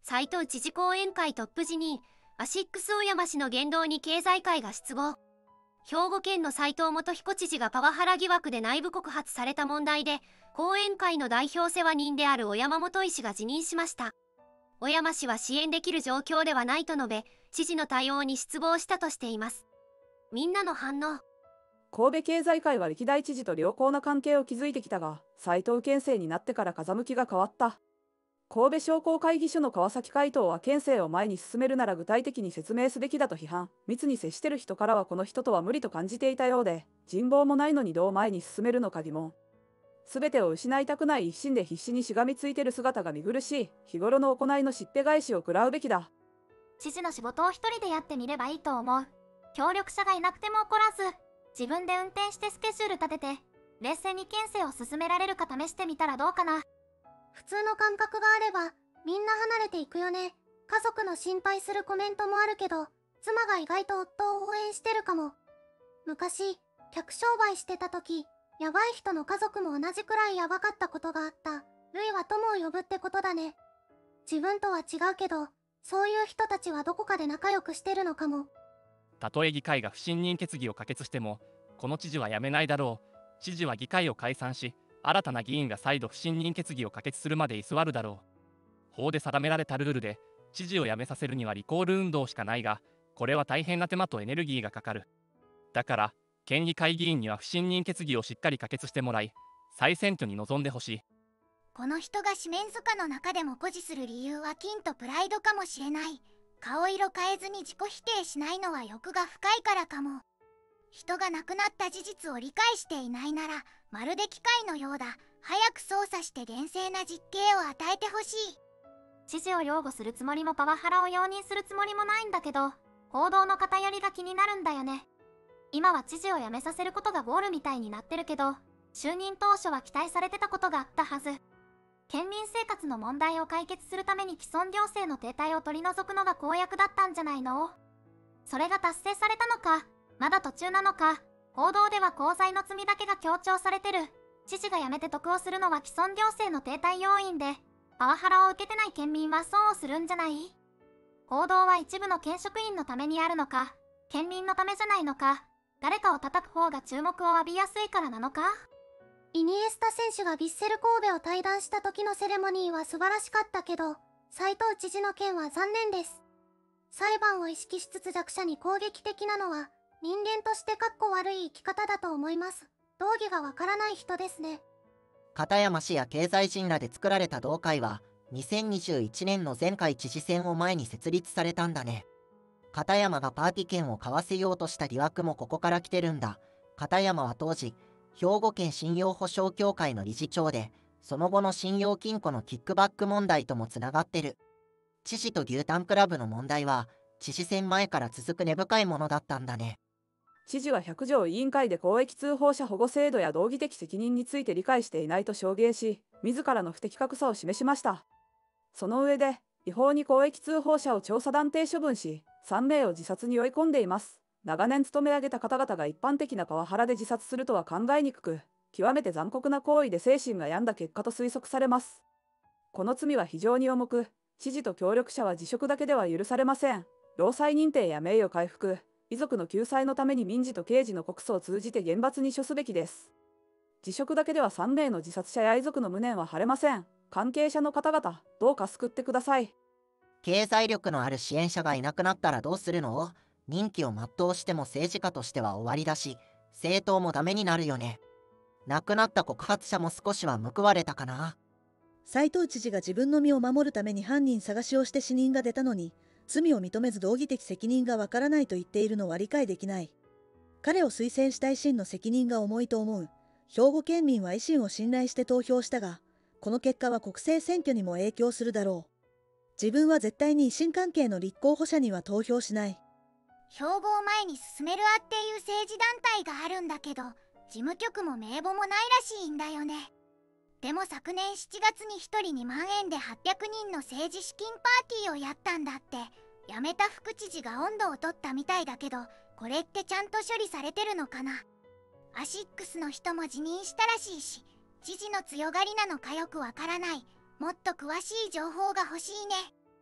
斉藤知事後援会トップ辞任、アシックス小山氏の言動に経済界が失望。兵庫県の斉藤元彦知事がパワハラ疑惑で内部告発された問題で、後援会の代表世話人である小山元医師が辞任しました。小山氏は支援できる状況ではないと述べ、知事の対応に失望したとしています。みんなの反応。 神戸経済界は歴代知事と良好な関係を築いてきたが、斉藤県政になってから風向きが変わった。神戸商工会議所の川崎会頭は県政を前に進めるなら具体的に説明すべきだと批判。密に接してる人からはこの人とは無理と感じていたようで、人望もないのにどう前に進めるのか疑問。全てを失いたくない一心で必死にしがみついてる姿が見苦しい。日頃の行いのしっぺ返しを食らうべきだ。 知事の仕事を一人でやってみればいいと思う。協力者がいなくても怒らず、自分で運転してスケジュール立てて、冷静に県政を進められるか試してみたらどうかな。 普通の感覚があればみんな離れていくよね。家族の心配するコメントもあるけど、妻が意外と夫を応援してるかも。昔客商売してた時、やばい人の家族も同じくらいやばかったことがあった。ルイは友を呼ぶってことだね。自分とは違うけど、そういう人たちはどこかで仲良くしてるのかも。 たとえ議会が不信任決議を可決しても、この知事は辞めないだろう。知事は議会を解散し、新たな議員が再度不信任決議を可決するまで居座るだろう。法で定められたルールで知事を辞めさせるにはリコール運動しかないが、これは大変な手間とエネルギーがかかる。だから県議会議員には不信任決議をしっかり可決してもらい、再選挙に臨んでほしい。 この人が四面塚の中でも誇示する理由は金とプライドかもしれない。顔色変えずに自己否定しないのは欲が深いからかも。人が亡くなった事実を理解していないなら、まるで機械のようだ。早く操作して厳正な実刑を与えてほしい。 知事を擁護するつもりもパワハラを容認するつもりもないんだけど、報道の偏りが気になるんだよね。今は知事を辞めさせることがゴールみたいになってるけど、就任当初は期待されてたことがあったはず。県民生活の問題を解決するために既存行政の停滞を取り除くのが公約だったんじゃないの？それが達成されたのか、まだ途中なのか。報道では功罪の罪だけが強調されてる。知事が辞めて得をするのは既存行政の停滞要因で、パワハラを受けてない県民は損をするんじゃない？報道は一部の県職員のためにあるのか、県民のためじゃないのか、誰かを叩く方が注目を浴びやすいからなのか？ イニエスタ選手がヴィッセル神戸を退団した時のセレモニーは素晴らしかったけど、斉藤知事の件は残念です。裁判を意識しつつ弱者に攻撃的なのは、人間としてかっこ悪い生き方だと思います。道義がわからない人ですね。 片山氏や経済人らで作られた同会は、2021年の前回知事選を前に設立されたんだね。片山がパーティ券を買わせようとした疑惑もここから来てるんだ。片山は当時、兵庫県信用保証協会の理事長で、その後の信用金庫のキックバック問題ともつながってる。知事と牛タンクラブの問題は、知事選前から続く根深いものだったんだね。 知事は百条委員会で公益通報者保護制度や道義的責任について理解していないと証言し、自らの不適格さを示しました。その上で、違法に公益通報者を調査断定処分し、3名を自殺に追い込んでいます。長年勤め上げた方々が一般的なパワハラで自殺するとは考えにくく、極めて残酷な行為で精神が病んだ結果と推測されます。この罪は非常に重く、知事と協力者は辞職だけでは許されません。労災認定や名誉回復、遺族の救済のために民事と刑事の告訴を通じて厳罰に処すべきです。辞職だけでは3名の自殺者や遺族の無念は晴れません。関係者の方々、どうか救ってください。 経済力のある支援者がいなくなったらどうするの？任期を全うしても政治家としては終わりだし、政党もダメになるよね。亡くなった告発者も少しは報われたかな。 斉藤知事が自分の身を守るために犯人探しをして死人が出たのに、罪を認めず道義的責任がわからないと言っているのは理解できない。彼を推薦した維新の責任が重いと思う。兵庫県民は維新を信頼して投票したが、この結果は国政選挙にも影響するだろう。自分は絶対に維新関係の立候補者には投票しない。 兵庫を前に進めるあっていう政治団体があるんだけど、事務局も名簿もないらしいんだよね。でも昨年7月に1人2万円で800人の政治資金パーティーをやったんだって。辞めた副知事が温度を取ったみたいだけど、これってちゃんと処理されてるのかな。アシックスの人も辞任したらしいし、知事の強がりなのかよくわからない。もっと詳しい情報が欲しいね。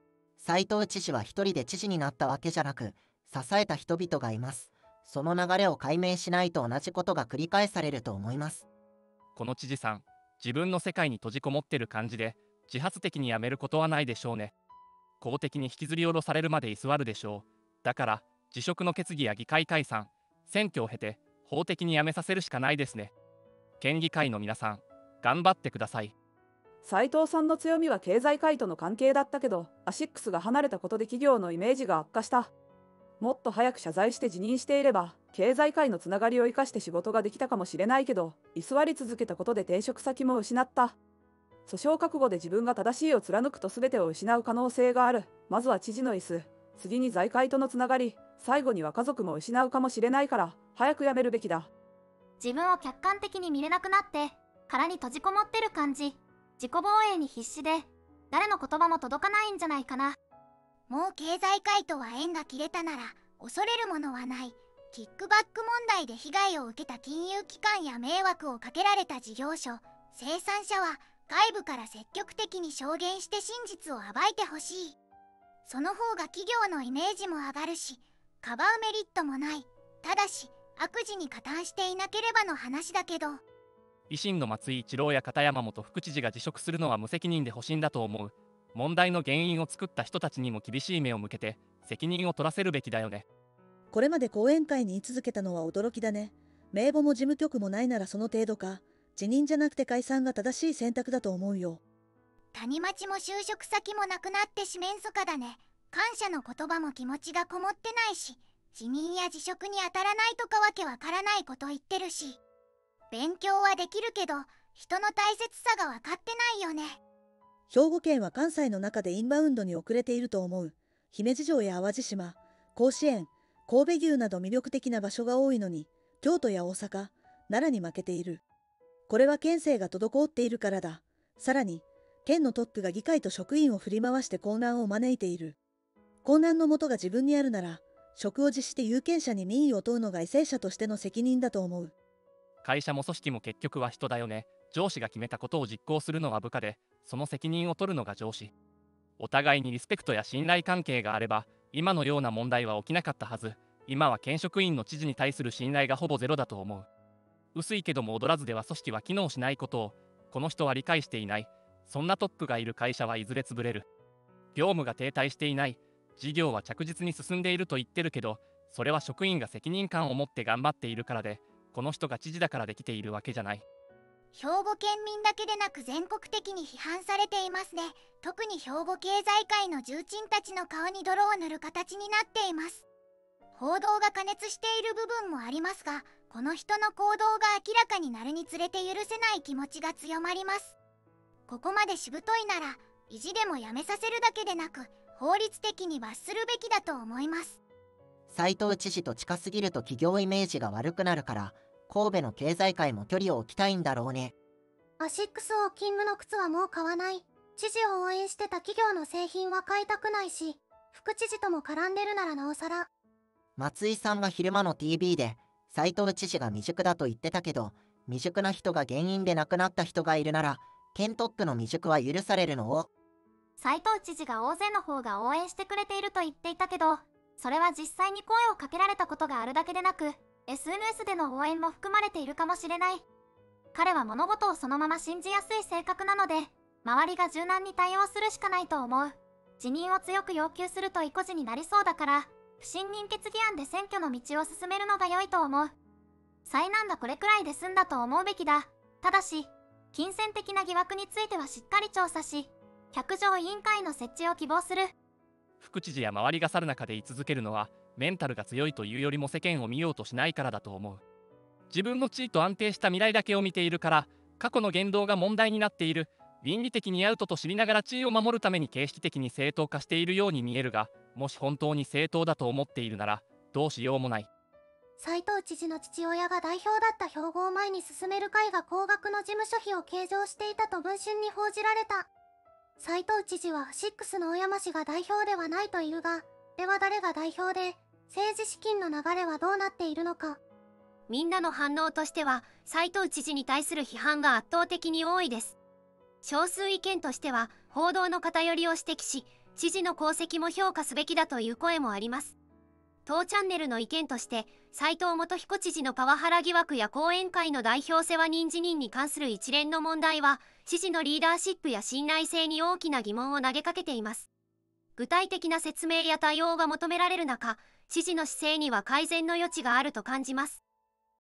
斉藤知事は一人で知事になったわけじゃなく、支えた人々がいます。その流れを解明しないと同じことが繰り返されると思います。 この知事さん、自分の世界に閉じこもってる感じで自発的に辞めることはないでしょうね。公的に引きずり下ろされるまで居座るでしょう。だから辞職の決議や議会解散、選挙を経て法的に辞めさせるしかないですね。県議会の皆さん、頑張ってください。 斉藤さんの強みは経済界との関係だったけど、アシックスが離れたことで企業のイメージが悪化した。もっと早く謝罪して辞任していれば、経済界のつながりを生かして仕事ができたかもしれないけど、居座り続けたことで転職先も失った。訴訟覚悟で自分が正しいを貫くと全てを失う可能性がある。まずは知事の椅子、次に財界とのつながり、最後には家族も失うかもしれないから、早く辞めるべきだ。 自分を客観的に見れなくなって殻に閉じこもってる感じ。自己防衛に必死で誰の言葉も届かないんじゃないかな。 もう経済界とは縁が切れたなら恐れるものはない。キックバック問題で被害を受けた金融機関や迷惑をかけられた事業所、生産者は外部から積極的に証言して真実を暴いてほしい。その方が企業のイメージも上がるし、かばうメリットもない。ただし悪事に加担していなければの話だけど。 維新の松井一郎や片山元副知事が辞職するのは無責任で保身だと思う。問題の原因を作った人たちにも厳しい目を向けて責任を取らせるべきだよね。 これまで講演会に居続けたのは驚きだね。名簿も事務局もないならその程度か。辞任じゃなくて解散が正しい選択だと思うよ。 谷町も就職先もなくなって四面楚歌だね。感謝の言葉も気持ちがこもってないし、辞任や辞職に当たらないとかわけわからないこと言ってるし。勉強はできるけど人の大切さが分かってないよね。 兵庫県は関西の中でインバウンドに遅れていると思う。姫路城や淡路島、甲子園、神戸牛など魅力的な場所が多いのに、京都や大阪、奈良に負けている。これは県政が滞っているからだ。さらに、県のトップが議会と職員を振り回して混乱を招いている。混乱の元が自分にあるなら、職を辞して有権者に民意を問うのが為政者としての責任だと思う。 会社も組織も結局は人だよね。上司が決めたことを実行するのは部下で、その責任を取るのが上司。お互いにリスペクトや信頼関係があれば、今のような問題は起きなかったはず。今は県職員の知事に対する信頼がほぼゼロだと思う。薄いけども踊らずでは組織は機能しないことを、この人は理解していない。そんなトップがいる会社はいずれ潰れる。業務が停滞していない。事業は着実に進んでいると言ってるけど、それは職員が責任感を持って頑張っているからで、この人が知事だからできているわけじゃない。 兵庫県民だけでなく全国的に批判されていますね。特に兵庫経済界の重鎮たちの顔に泥を塗る形になっています。報道が過熱している部分もありますが、この人の行動が明らかになるにつれて許せない気持ちが強まります。ここまでしぶといなら意地でもやめさせるだけでなく法律的に罰するべきだと思います。 斉藤知事と近すぎると企業イメージが悪くなるから、神戸の経済界も距離を置きたいんだろうね。 アシックス王勤務の靴はもう買わない。知事を応援してた企業の製品は買いたくないし、副知事とも絡んでるならなおさら。 松井さんが昼間の TV で斉藤知事が未熟だと言ってたけど、未熟な人が原因で亡くなった人がいるなら県トップの未熟は許されるのを。 斉藤知事が大勢の方が応援してくれていると言っていたけど、それは実際に声をかけられたことがあるだけでなく、SNS での応援も含まれているかもしれない。彼は物事をそのまま信じやすい性格なので、周りが柔軟に対応するしかないと思う。辞任を強く要求すると意固地になりそうだから、不信任決議案で選挙の道を進めるのが良いと思う。災難がこれくらいで済んだと思うべきだ。ただし、金銭的な疑惑についてはしっかり調査し、百条委員会の設置を希望する。 副知事や周りが去る中で居続けるのは、メンタルが強いというよりも世間を見ようとしないからだと思う。自分の地位と安定した未来だけを見ているから、過去の言動が問題になっている。倫理的にアウトと知りながら地位を守るために形式的に正当化しているように見えるが、もし本当に正当だと思っているならどうしようもない。 斉藤知事の父親が代表だった兵庫を前に進める会が高額の事務所費を計上していたと文春に報じられた。斉藤知事はアシックスの小山氏が代表ではないというが、では誰が代表で、政治資金の流れはどうなっているのか。 みんなの反応としては斉藤知事に対する批判が圧倒的に多いです。少数意見としては報道の偏りを指摘し、 知事の功績も評価すべきだという声もあります。当チャンネルの意見として、斉藤元彦知事のパワハラ疑惑や後援会の代表世話人辞任に関する一連の問題は、知事のリーダーシップや信頼性に大きな疑問を投げかけています。具体的な説明や対応が求められる中、知事の姿勢には改善の余地があると感じます。